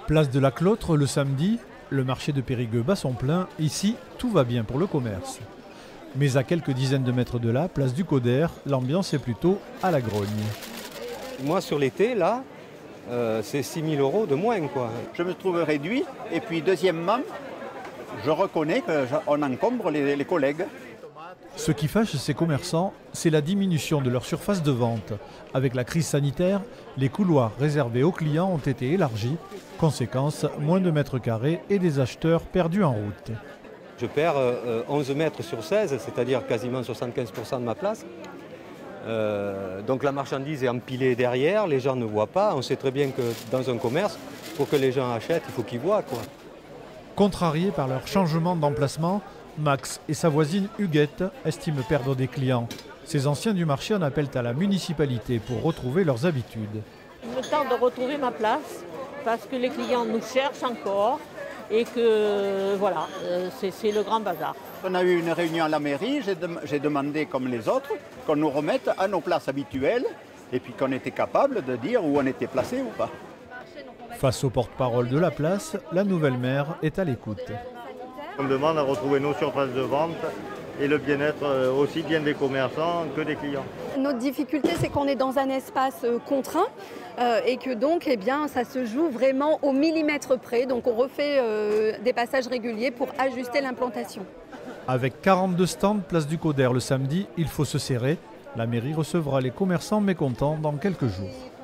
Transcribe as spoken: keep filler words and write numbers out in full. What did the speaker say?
Place de la Clotre le samedi, le marché de Périgueux bat son plein. Ici, tout va bien pour le commerce. Mais à quelques dizaines de mètres de là, place du Coder, l'ambiance est plutôt à la grogne. Moi, sur l'été, là, euh, c'est six mille euros de moins, quoi. Je me trouve réduit. Et puis, deuxièmement, je reconnais qu'on encombre les, les collègues. Ce qui fâche ces commerçants, c'est la diminution de leur surface de vente. Avec la crise sanitaire, les couloirs réservés aux clients ont été élargis. Conséquence, moins de mètres carrés et des acheteurs perdus en route. Je perds euh, onze mètres sur seize, c'est-à-dire quasiment soixante-quinze pour cent de ma place. Euh, donc la marchandise est empilée derrière, les gens ne voient pas. On sait très bien que dans un commerce, pour que les gens achètent, il faut qu'ils voient, quoi. Contrariés par leur changement d'emplacement, Max et sa voisine Huguette estiment perdre des clients. Ces anciens du marché en appellent à la municipalité pour retrouver leurs habitudes. Il me tente de retrouver ma place parce que les clients nous cherchent encore et que voilà, c'est le grand bazar. On a eu une réunion à la mairie, j'ai de, j'ai demandé comme les autres qu'on nous remette à nos places habituelles et puis qu'on était capable de dire où on était placé ou pas. Face au porte-parole de la place, la nouvelle maire est à l'écoute. On demande à retrouver nos surfaces de vente et le bien-être aussi bien des commerçants que des clients. Notre difficulté, c'est qu'on est dans un espace contraint euh, et que donc eh bien, ça se joue vraiment au millimètre près. Donc on refait euh, des passages réguliers pour ajuster l'implantation. Avec quarante-deux stands place du Coder le samedi, il faut se serrer. La mairie recevra les commerçants mécontents dans quelques jours.